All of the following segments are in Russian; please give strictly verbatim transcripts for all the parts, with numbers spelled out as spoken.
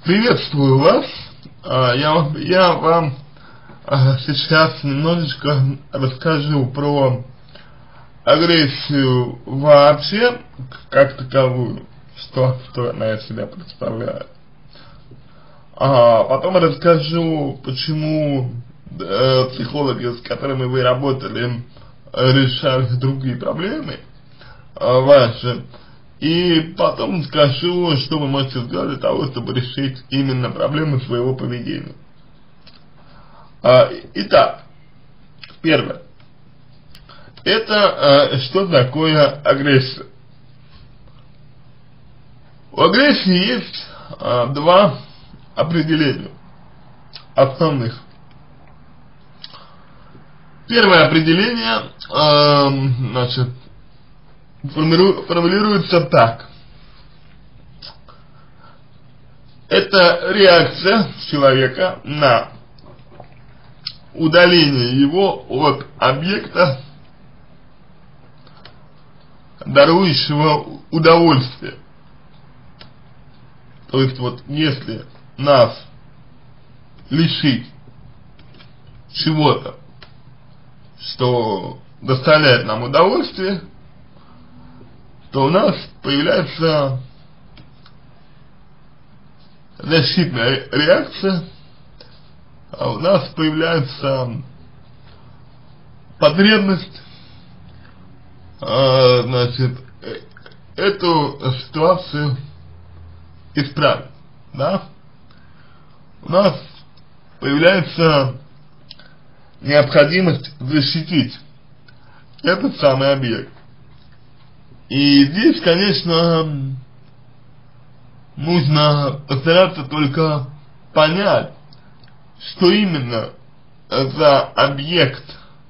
Приветствую вас. А, Я, вам- я вам а, сейчас немножечко расскажу про агрессию вообще, как таковую, что, что она из себя представляет. А потом расскажу, почему э, психологи, с которыми вы работали, э, решают другие проблемы э, ваши. И потом скажу, что вы можете сделать для того, чтобы решить именно проблемы своего поведения. А, итак, первое. Это э, что такое агрессия? У агрессии есть э, два определения основных. Первое определение, э, значит, формиру, формулируется так. Это реакция человека на удаление его от объекта, дарующего удовольствие. То есть вот если нас лишить чего-то, что доставляет нам удовольствие, то у нас появляется защитная реакция, а у нас появляется потребность, э, значит, э, эту ситуацию исправить, да? У нас появляется необходимость защитить этот самый объект. И здесь, конечно, нужно постараться только понять, что именно за объект,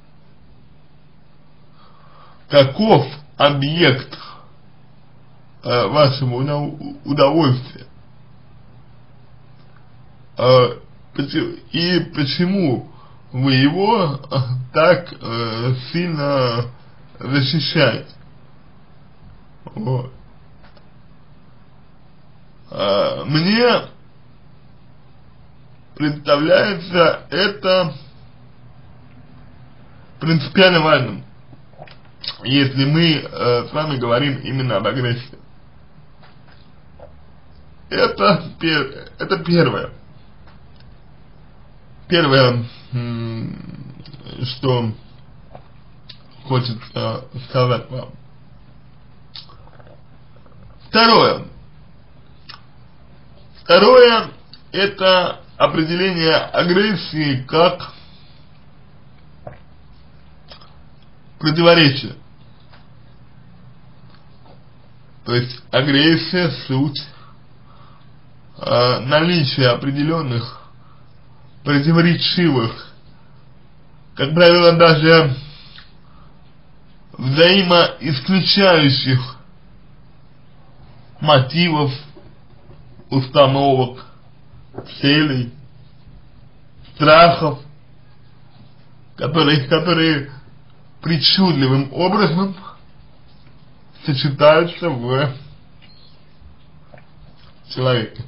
каков объект э, вашего удовольствия, э, и почему вы его так э, сильно защищаете. Вот. А, мне представляется это принципиально важным, если мы э, с вами говорим именно об агрессии. Это, пер, это первое. Первое, что хочется сказать вам. Второе. Второе – это определение агрессии как противоречие. То есть агрессия – суть э, наличия определенных противоречивых, как правило, даже взаимоисключающих мотивов, установок, целей, страхов, которые, которые причудливым образом сочетаются в человеке.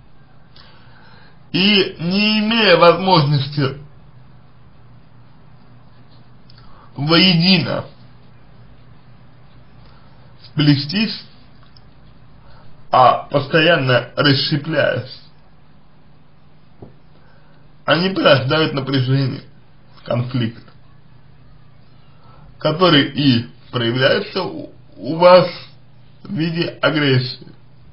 И не имея возможности воедино сплестись, а постоянно расщепляясь, они порождают напряжение, конфликт, который и проявляется у, у вас в виде агрессии.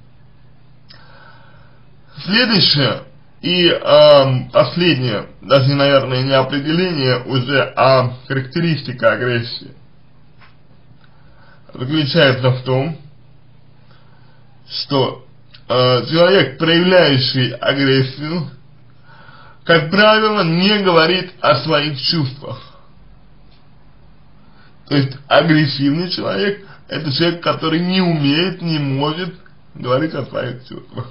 Следующее и э, последнее, даже, наверное, не определение уже, а характеристика агрессии, заключается в том, что э, человек, проявляющий агрессию, как правило, не говорит о своих чувствах. То есть агрессивный человек – это человек, который не умеет, не может говорить о своих чувствах.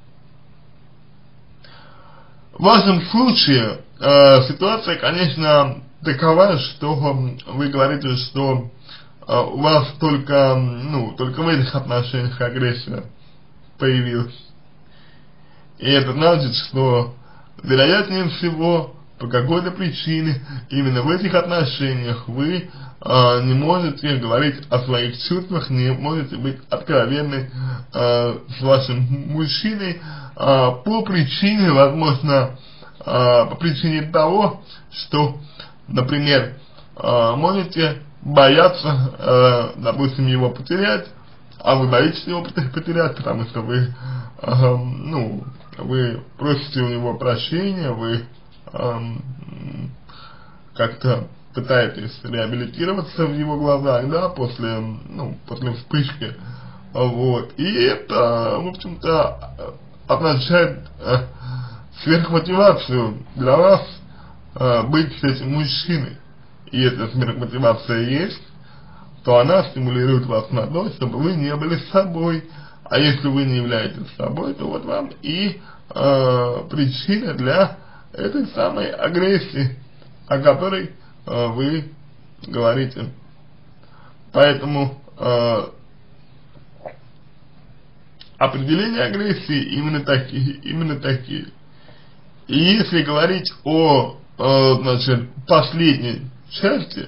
В вашем случае э, ситуация, конечно, такова, что вы говорите, что э, у вас только, ну, только в этих отношениях агрессия появилась. И это значит, что вероятнее всего по какой-то причине именно в этих отношениях вы э, не можете говорить о своих чувствах, не можете быть откровенны э, с вашим мужчиной э, по причине, возможно, э, по причине того, что, например, э, можете бояться, э, допустим, его потерять, а вы боитесь его потерять, потому что вы, э, ну, вы просите у него прощения, вы Эм, как-то пытаетесь реабилитироваться в его глазах, да, после, ну, после вспышки, вот, и это, в общем-то, означает э, сверхмотивацию для вас э, быть с этим мужчиной, и если сверхмотивация есть, то она стимулирует вас на то, чтобы вы не были собой, а если вы не являетесь собой, то вот вам и э, причина для этой самой агрессии, о которой э, вы говорите. Поэтому э, определения агрессии именно такие, именно такие. И если говорить о, э, значит, последней части,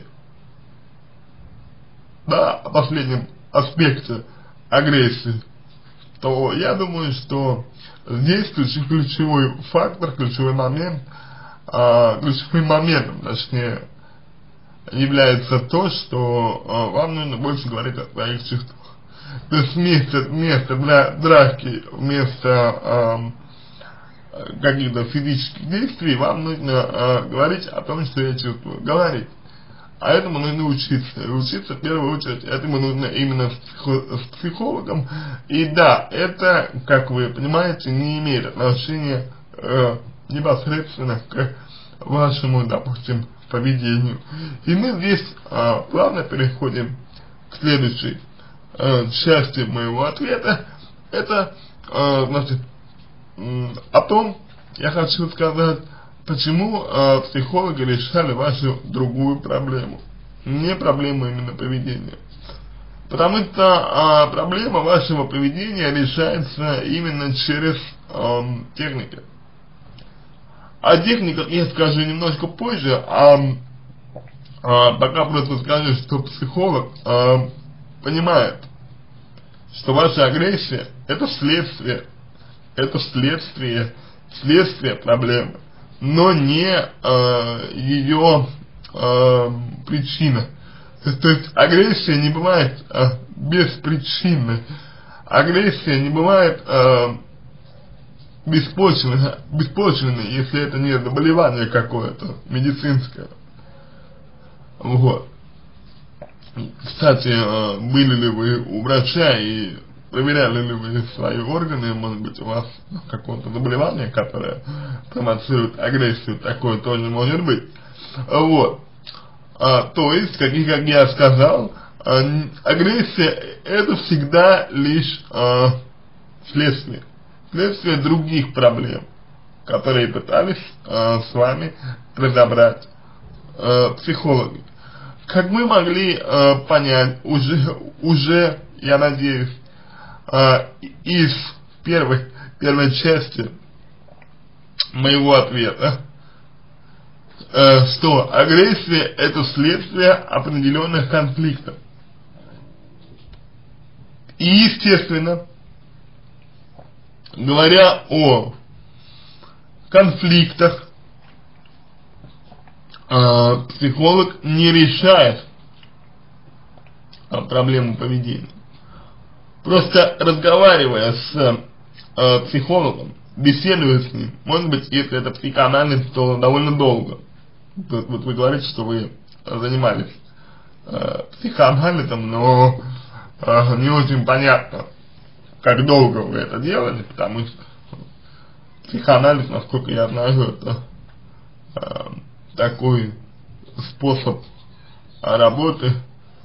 да, о последнем аспекте агрессии, то я думаю, что здесь ключевой фактор, ключевой момент, э, ключевым моментом, точнее, является то, что э, вам нужно больше говорить о своих чувствах. То есть вместо, вместо дра драки, вместо э, каких-то физических действий, вам нужно э, говорить о том, что я чувствую. Говорить. А этому нужно учиться. И учиться в первую очередь этому нужно именно с, психо с психологом. И да, это, как вы понимаете, не имеет отношения э, непосредственно к вашему, допустим, поведению. И мы здесь э, плавно переходим к следующей э, части моего ответа. Это, э, значит, э, о том, я хочу сказать, почему э, психологи решали вашу другую проблему, не проблему именно поведения. Потому что э, проблема вашего поведения решается именно через э, техники. О техниках я скажу немножко позже, а э, пока просто скажу, что психолог э, понимает, что ваша агрессия это следствие, это следствие, следствие проблемы, но не э, ее э, причина. То есть агрессия не бывает э, беспричинной. Агрессия не бывает э, беспочвенной, беспочвенной, если это не заболевание какое-то медицинское. Вот. Кстати, э, были ли вы у врача и проверяли ли вы свои органы, может быть у вас какое-то заболевание, которое провоцирует агрессию, такое тоже может быть. Вот. А, то есть, как, как я сказал, а, агрессия это всегда лишь а, следствие, следствие других проблем, которые пытались а, с вами разобрать а, психологи. Как мы могли а, понять уже, уже, я надеюсь, Uh, из первой, первой части моего ответа, uh, что агрессия это следствие определенных конфликтов. И естественно, говоря о конфликтах, uh, психолог не решает uh, проблему поведения. Просто разговаривая с э, психологом, беседуя с ним, может быть, если это психоанализ, то довольно долго. Вот, вот вы говорите, что вы занимались э, психоанализом, но э, не очень понятно, как долго вы это делали, потому что психоанализ, насколько я знаю, это э, такой способ работы,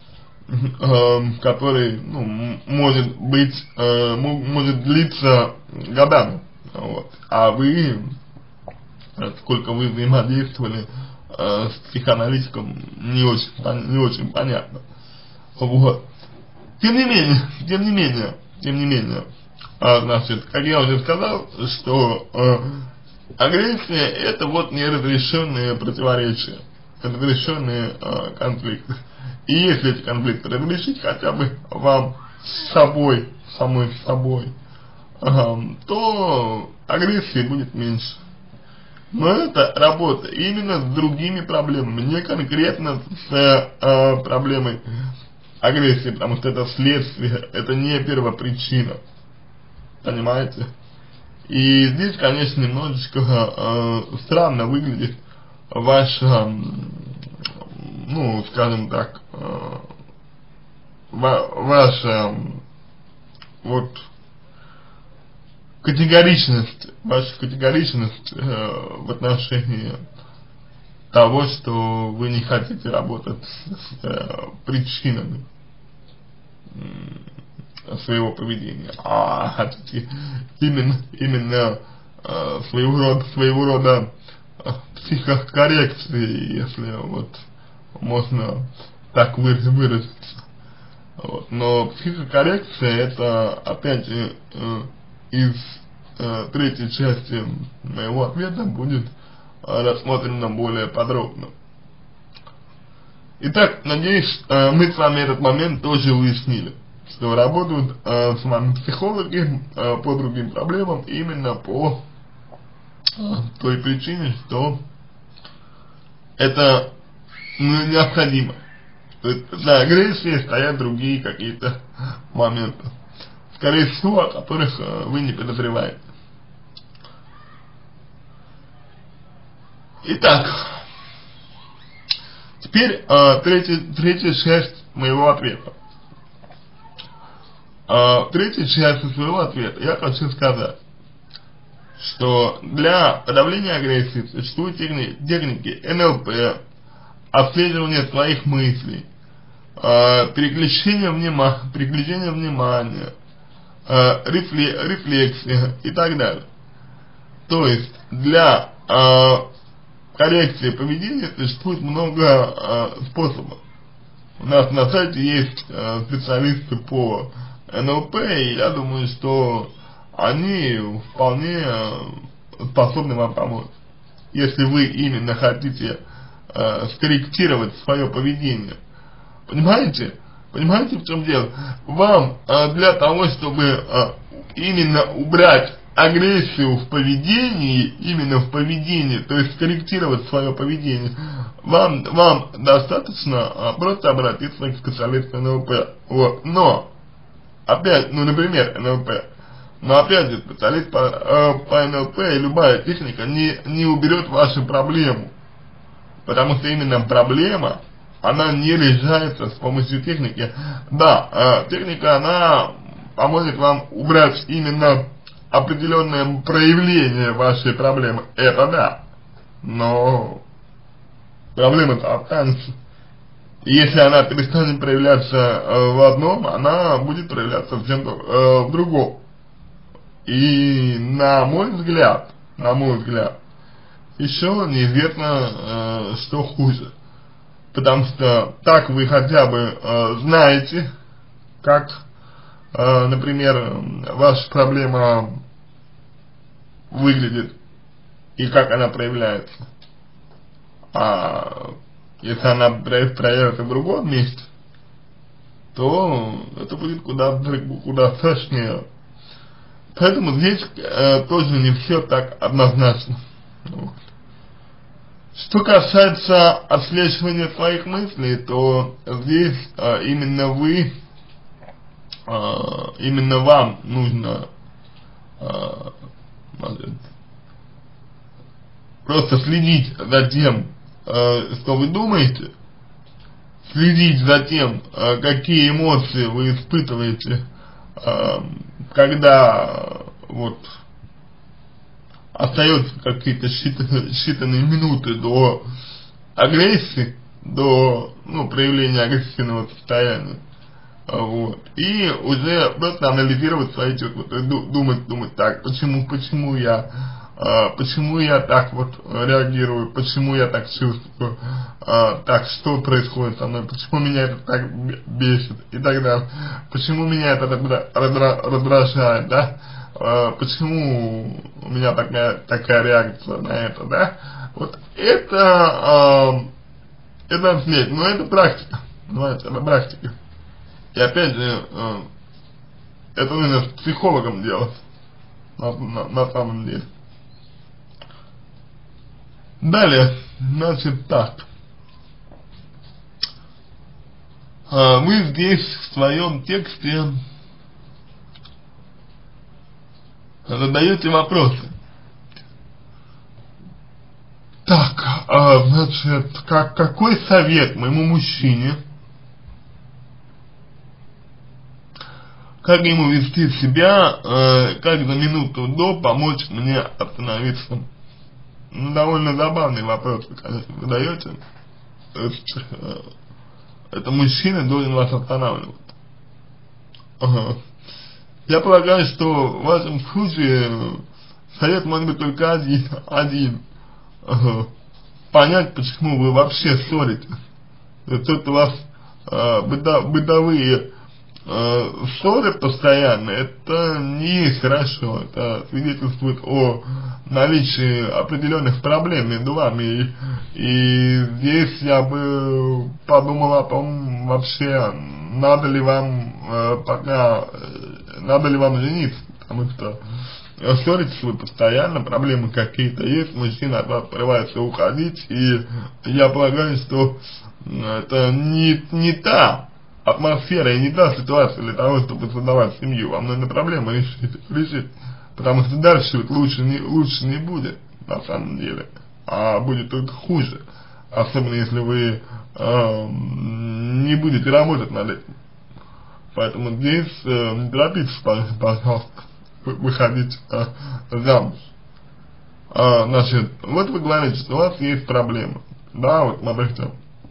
который, ну, может быть, э, может длиться годами, вот. А вы, сколько вы взаимодействовали э, с психоаналитиком, не очень, не очень понятно, вот. Тем не менее, тем не менее, тем не менее, А, значит, как я уже сказал, что э, агрессия это вот неразрешенные противоречия, разрешенные э, конфликты. И если эти конфликты разрешить хотя бы вам с собой, самой с собой, э, то агрессии будет меньше. Но это работа именно с другими проблемами, не конкретно с э, проблемой агрессии, потому что это следствие, это не первопричина. Понимаете? И здесь, конечно, немножечко э, странно выглядит ваша, ну, скажем так, э, ва ваша вот категоричность, ваша категоричность э, в отношении того, что вы не хотите работать с э, причинами своего поведения, а хотите именно, именно э, своего рода, своего рода э, психокоррекции, если вот можно так выразиться. Вот. Но психокоррекция это опять же э, из э, третьей части моего ответа будет э, рассмотрено более подробно. Итак, надеюсь, э, мы с вами этот момент тоже уяснили, что работают э, с вами психологи э, по другим проблемам именно по э, той причине, что это ну, необходимо. То есть за агрессией стоят другие какие-то моменты, скорее всего, о которых э, вы не подозреваете. Итак, теперь э, третья, третья часть моего ответа. Э, третья часть своего ответа я хочу сказать, что для подавления агрессии существуют техники, техники эн эл пэ, отслеживание своих мыслей, э, переключение, внима, переключение внимания, э, рефле, рефлексия и так далее. То есть для э, коррекции поведения существует много э, способов. У нас на сайте есть э, специалисты по эн эл пэ, и я думаю, что они вполне э, способны вам помочь, если вы именно хотите э, скорректировать свое поведение. Понимаете? Понимаете, в чем дело? Вам э, для того, чтобы э, именно убрать агрессию в поведении, именно в поведении, то есть скорректировать свое поведение, вам, вам достаточно а, просто обратиться к специалисту эн эл пэ. Вот. Но, опять, ну, например, эн эл пэ, но опять же, специалист по, э, по эн эл пэ и любая техника не, не уберет вашу проблему, потому что именно проблема, она не решается с помощью техники. Да, э, техника, она поможет вам убрать именно определенное проявление вашей проблемы, это да, но проблема-то останется. И если она перестанет проявляться э, в одном, она будет проявляться в, чем-то, э, в другом. И на мой взгляд, на мой взгляд, еще неизвестно, э, что хуже. Потому что так вы хотя бы э, знаете, как, э, например, ваша проблема выглядит и как она проявляется. А если она проявится в другом месте, то это будет куда, куда страшнее. Поэтому здесь э, тоже не все так однозначно. Вот. Что касается отслеживания своих мыслей, то здесь э, именно вы, э, именно вам нужно э, может, просто следить за тем, э, что вы думаете, следить за тем, э, какие эмоции вы испытываете, э, когда вот остается какие-то считанные, считанные минуты до агрессии, до ну, проявления агрессивного состояния. Вот. И уже просто анализировать свои чувства, то есть думать, думать так, почему, почему я э, почему я так вот реагирую, почему я так чувствую, э, так, что происходит со мной, почему меня это так бесит и так далее, почему меня это раздра раздражает, да, э, почему у меня такая, такая реакция на это, да, вот это, э, это ответь, но это практика, понимаете, это практика. И опять же, э, это нужно с психологом делать, на, на, на самом деле. Далее, значит так. Э, вы здесь в своем тексте задаете вопросы. Так, э, значит, как, какой совет моему мужчине, как ему вести себя, э, как за минуту до помочь мне остановиться? Ну, довольно забавный вопрос, вы, конечно, вы даете. То есть, э, это мужчина должен вас останавливать. Ага. Я полагаю, что в вашем случае совет может быть только один. один. Ага. Понять, почему вы вообще ссоритесь. Тут у вас э, быто, бытовые э, ссоры постоянно, это не есть хорошо, это свидетельствует о наличии определенных проблем между вами, и, и здесь я бы подумал о том, вообще, надо ли вам э, пока, э, надо ли вам жениться, потому что ссоритесь вы постоянно, проблемы какие-то есть, мужчина от вас порывается уходить, и я полагаю, что это не, не та атмосфера и не та ситуация для того, чтобы создавать семью. Вам нужно проблему решить, решить, потому что дальше вот лучше не, лучше не будет, на самом деле, а будет только хуже, особенно если вы э, не будете работать над этим. Поэтому здесь э, не торопитесь, пожалуйста, выходить э, замуж. А, значит, вот вы говорите, что у вас есть проблемы. Да, вот смотрите.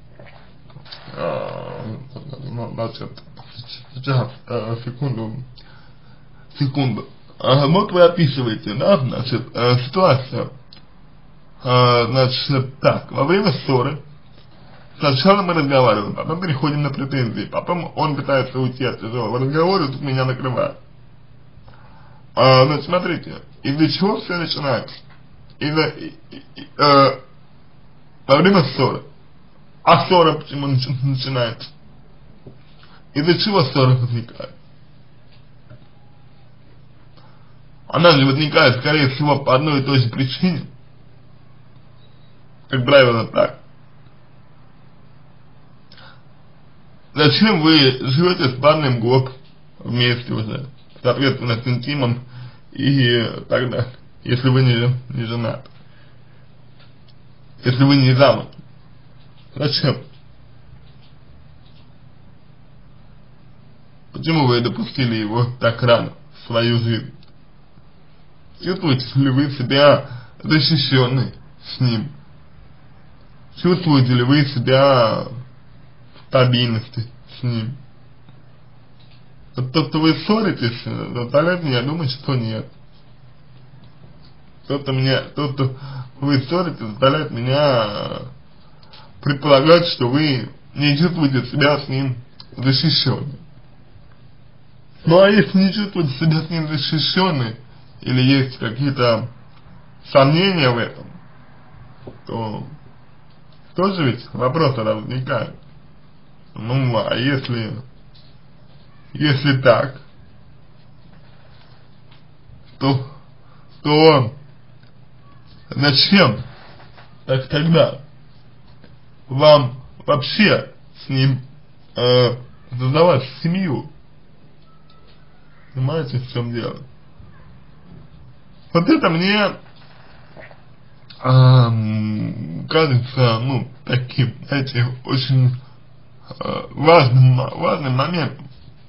А, значит, сейчас, э, секунду. Секунду. А, вот вы описываете, да, значит, э, ситуацию. А, значит, так, во время ссоры сначала мы разговариваем, потом переходим на претензии, потом он пытается уйти от тяжелого разговора, тут меня накрывает. А, значит, смотрите, из-за чего все начинается? Из-за, э, во время ссоры. А ссора почему начинается? Из-за чего ссора возникает? Она же возникает, скорее всего, по одной и той же причине. Как правило, так. Зачем вы живете с парнем год вместе уже? Соответственно, с интимом и так далее, если вы не, не женаты, если вы не замуж. Зачем? Почему вы допустили его так рано в свою жизнь? Чувствуете ли вы себя защищенной с ним? Чувствуете ли вы себя в стабильности с ним? Вот то, что вы ссоритесь, заставляет меня думать, что нет. То, что меня, то, что вы ссоритесь, заставляет меня предполагать, что вы не чувствуете себя с ним защищенной. Ну а если не чувствуете себя с ним защищенной, или есть какие-то сомнения в этом, то тоже ведь вопрос тогда возникает. Ну а если... Если так, то, то зачем так тогда вам вообще с ним э, создавать семью? Понимаете, в чем дело? Вот это мне э, кажется, ну, таким, знаете, очень э, важным, важным моментом.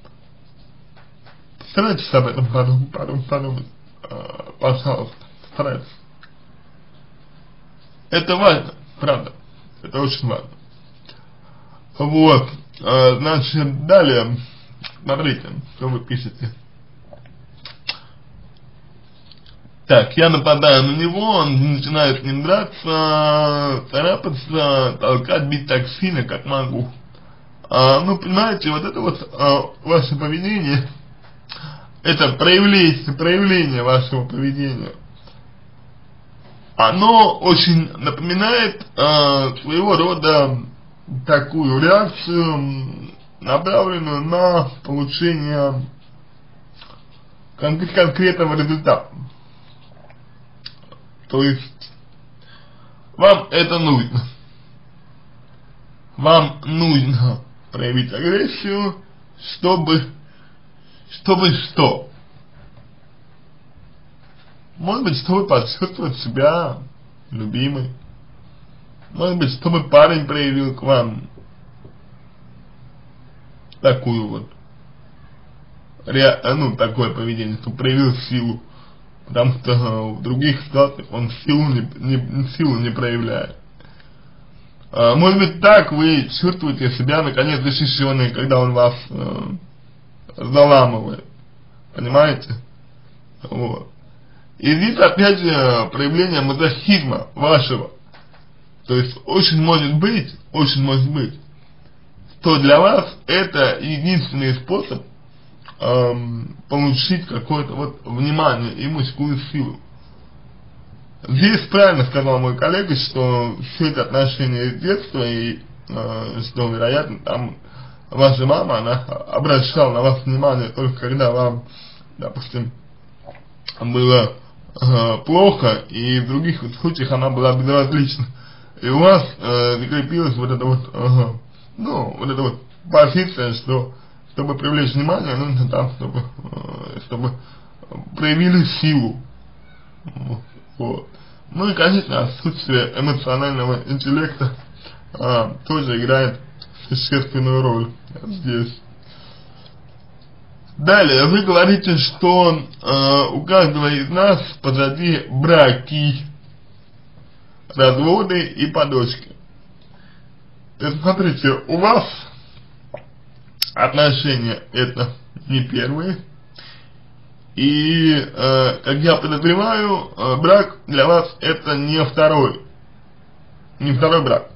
Старайтесь об этом подумать, подумать, подумать, э, пожалуйста, старайтесь. Это важно, правда, это очень важно. Вот, э, значит, далее, смотрите, что вы пишете. Так, я нападаю на него, он начинает с ним драться, царапаться, толкать, бить так сильно, как могу. А, ну, понимаете, вот это вот а, ваше поведение, это проявление, проявление вашего поведения, оно очень напоминает а, своего рода такую реакцию, направленную на получение кон конкретного результата. То есть вам это нужно. Вам нужно проявить агрессию, чтобы, чтобы что? Может быть, чтобы почувствовать себя любимой. Может быть, чтобы парень проявил к вам такую вот, ре, ну, такое поведение, чтобы проявил силу. Потому что в других ситуациях он силу не, не, силу не проявляет. А, может быть, так вы чувствуете себя наконец защищенной, когда он вас э, заламывает. Понимаете? Вот. И здесь опять же проявление мазохизма вашего. То есть очень может быть, очень может быть, что для вас это единственный способ Эм, получить какое-то вот внимание и мужскую силу. Здесь правильно сказал мой коллега, что все эти отношения с детства и э, что, вероятно, там ваша мама, она обращала на вас внимание только когда вам, допустим, было э, плохо, и в других случаях она была безразлична. И у вас э, закрепилась вот эта вот, э, ну, вот эта вот позиция, что чтобы привлечь внимание, нужно там, чтобы, э, чтобы проявили силу. Вот. Ну и, конечно, отсутствие эмоционального интеллекта э, тоже играет существенную роль здесь. Далее, вы говорите, что э, у каждого из нас позади браки, разводы и подочки. То есть, смотрите, у вас отношения это не первые, и, э, как я подозреваю, э, брак для вас это не второй, не второй брак.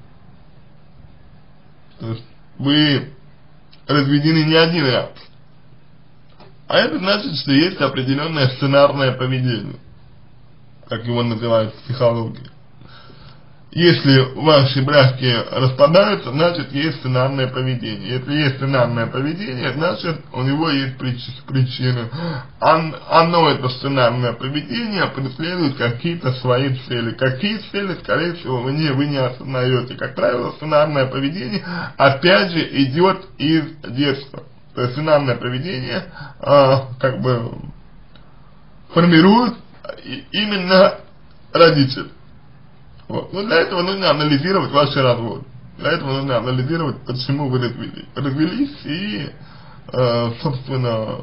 То есть вы разведены не один раз. А это значит, что есть определенное сценарное поведение, как его называют в психологии. Если ваши браки распадаются, значит есть сценарное поведение. Если есть сценарное поведение, значит у него есть причины. Оно, это сценарное поведение, преследует какие-то свои цели. Какие цели, скорее всего, вы не, вы не осознаете. Как правило, сценарное поведение опять же идет из детства. То есть сценарное поведение а, как бы формирует именно родитель. Вот. Но для этого нужно анализировать ваши разводы. Для этого нужно анализировать, почему вы развелись. Развелись и, э, собственно,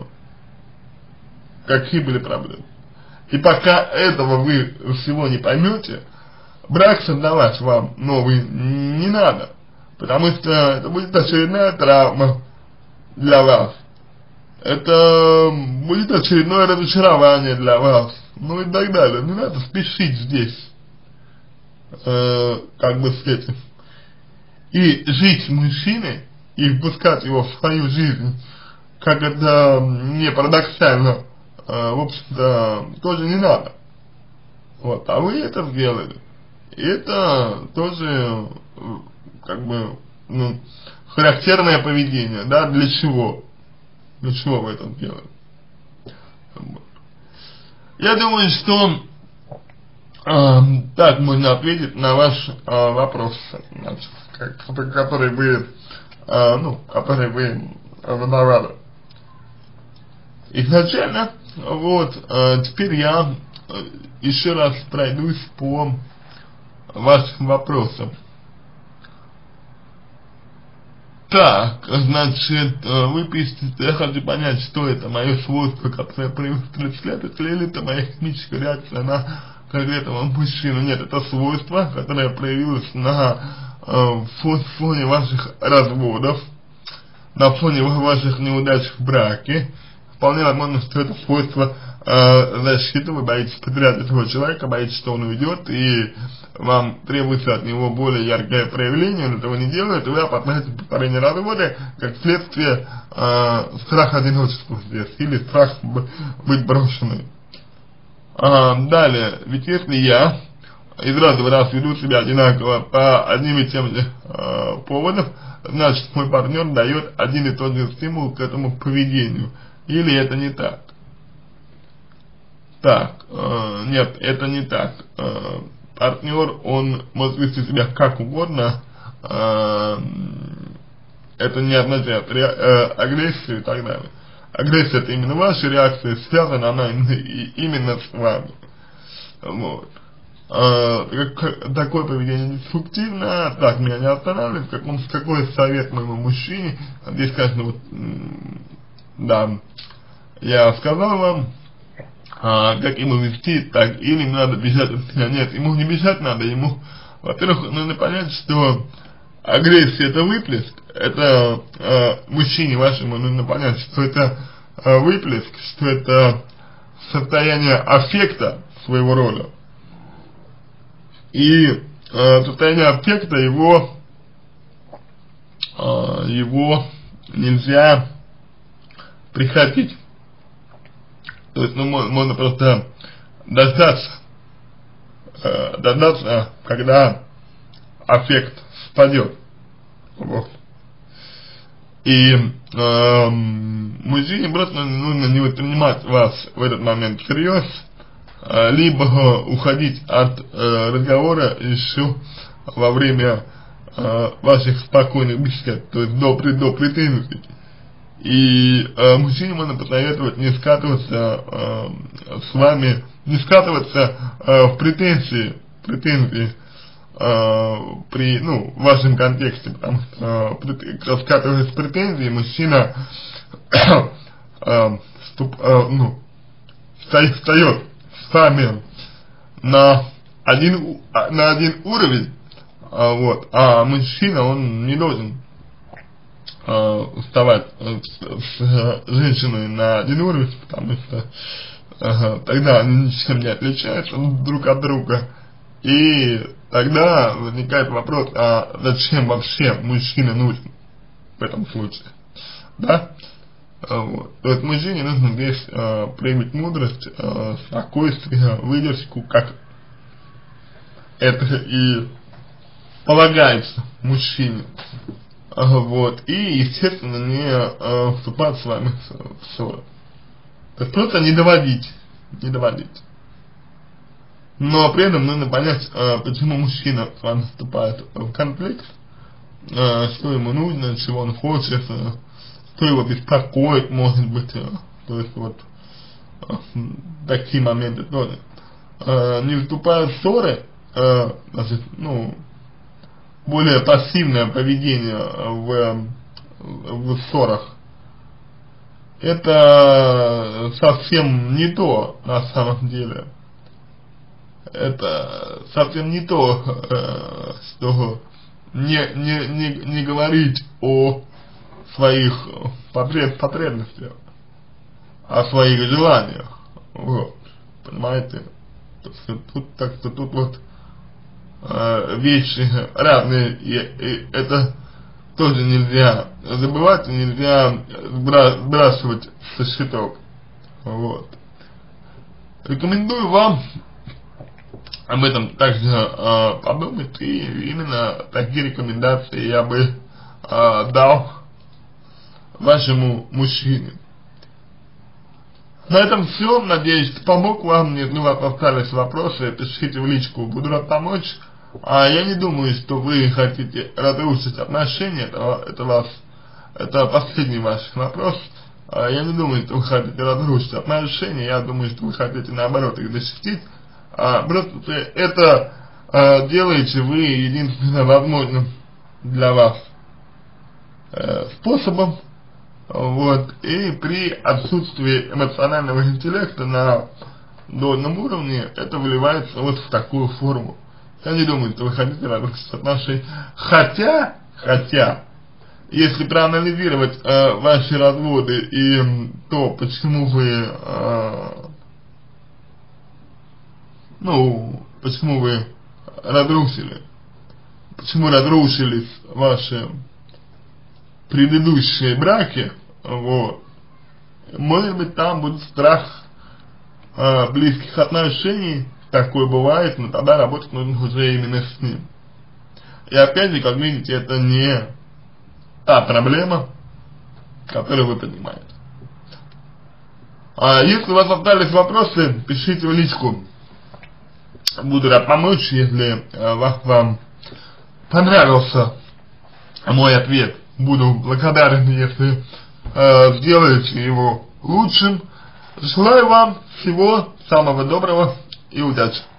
какие были проблемы. И пока этого вы всего не поймете, брак создавать вам новый не надо. Потому что это будет очередная травма для вас. Это будет очередное разочарование для вас. Ну и так далее. Не надо спешить здесь. Э, как бы с этим. И жить с мужчиной и впускать его в свою жизнь, как это не парадоксально, э, в общем-то, тоже не надо. Вот, а вы это сделали. И это тоже, как бы, ну, характерное поведение, да, для чего? Для чего вы это делаете? Вот. Я думаю, что А, так можно ответить на ваш а, вопрос, значит, который вы, а, ну, который вы задавали. Изначально, вот, а, теперь я еще раз пройдусь по вашим вопросам. Так, значит, вы пишете, я хочу понять, что это мое свойство, которое проявилось тридцать лет, или это моя химическая реакция на конкретного мужчину. Нет, это свойство, которое проявилось на э, фоне ваших разводов, на фоне ваших неудач в браке. Вполне возможно, что это свойство э, защиту, вы боитесь потерять этого человека, боитесь, что он уйдет, и вам требуется от него более яркое проявление, он этого не делает, и вы опасаетесь повторения развода, как следствие э, страха одиночества здесь, или страх быть брошенным. А, далее, ведь если я из раза в раз веду себя одинаково по одним и тем же э, поводам, значит, мой партнер дает один и тот же стимул к этому поведению. Или это не так? Так, э, нет, это не так. Э, партнер, он может вести себя как угодно, э, это не означает ре, э, агрессию и так далее. Агрессия — это именно ваша реакция, связана она именно, именно с вами. Вот. Э, как, такое поведение деструктивно, так меня не останавливает, как он, какой совет моему мужчине, здесь, конечно, вот, да, я сказал вам, а, как ему вести, так, или надо бежать от меня. Нет, ему не бежать надо, ему, во-первых, нужно понять, что агрессия — это выплеск, это э, мужчине вашему нужно понять, что это э, выплеск, что это состояние аффекта своего рода. И э, состояние аффекта его, э, его нельзя прихватить. То есть, ну, можно просто дождаться, э, дождаться, когда аффект спадет. Вот. И э, мужчине просто нужно не воспринимать вас в этот момент всерьез, э, либо уходить от э, разговора еще во время э, ваших спокойных бесед, то есть до, до претензий. И э, мужчине можно посоветовать не скатываться э, с вами, не скатываться э, в претензии, претензии э, при, ну, в вашем контексте, потому что э, скатываясь в претензии, мужчина э, ступ, э, ну, встает, встает с вами на один, на один уровень, э, вот, а мужчина, он не должен вставать с, с женщиной на один уровень, потому что ага, тогда они ничем не отличаются друг от друга, и тогда возникает вопрос, а зачем вообще мужчина нужен в этом случае, да? Вот. То есть мужчине нужно здесь э, проявить мудрость, э, спокойствие, выдержку, как это и полагается мужчине. Вот, и, естественно, не э, вступать с вами в ссору. То есть просто не доводить, не доводить. Но при этом нужно понять, э, почему мужчина с вами вступает в конфликт, э, что ему нужно, чего он хочет, э, что его беспокоит, может быть, э, то есть вот э, такие моменты тоже. Э, не вступая в ссоры, э, значит, ну, более пассивное поведение в, в ссорах, это совсем не то на самом деле. Это совсем не то, что не, не, не, не говорить о своих потреб, потребностях, о своих желаниях. Вот, понимаете? Тут, так что тут вот вещи разные, и, и это тоже нельзя забывать, нельзя сбрасывать со счетов. Вот. Рекомендую вам об этом также э, подумать, и именно такие рекомендации я бы э, дал вашему мужчине. На этом все. Надеюсь, помог вам. Если у вас остались вопросы, пишите в личку, буду рад помочь. А я не думаю, что вы хотите разрушить отношения. Это, это, вас, это последний ваш вопрос. А я не думаю, что вы хотите разрушить отношения. Я думаю, что вы хотите, наоборот, их защитить. А, просто это а, делаете вы единственно возможным для вас э, способом. Вот, и при отсутствии эмоционального интеллекта на должном уровне это выливается вот в такую форму. Я не думаю, что вы хотите разрушить отношения. Хотя, хотя, если проанализировать э, ваши разводы и то, почему вы э, ну, почему вы разрушили, почему разрушились ваши предыдущие браки, вот. Может быть, там будет страх э, близких отношений, такое бывает, но тогда работать нужно уже именно с ним. И опять же, как видите, это не та проблема, которую вы поднимаете. А если у вас остались вопросы, пишите в личку. Буду рад помочь, если э, вас, вам понравился мой ответ. Буду благодарен, если э, сделаете его лучшим. Желаю вам всего самого доброго и удачи.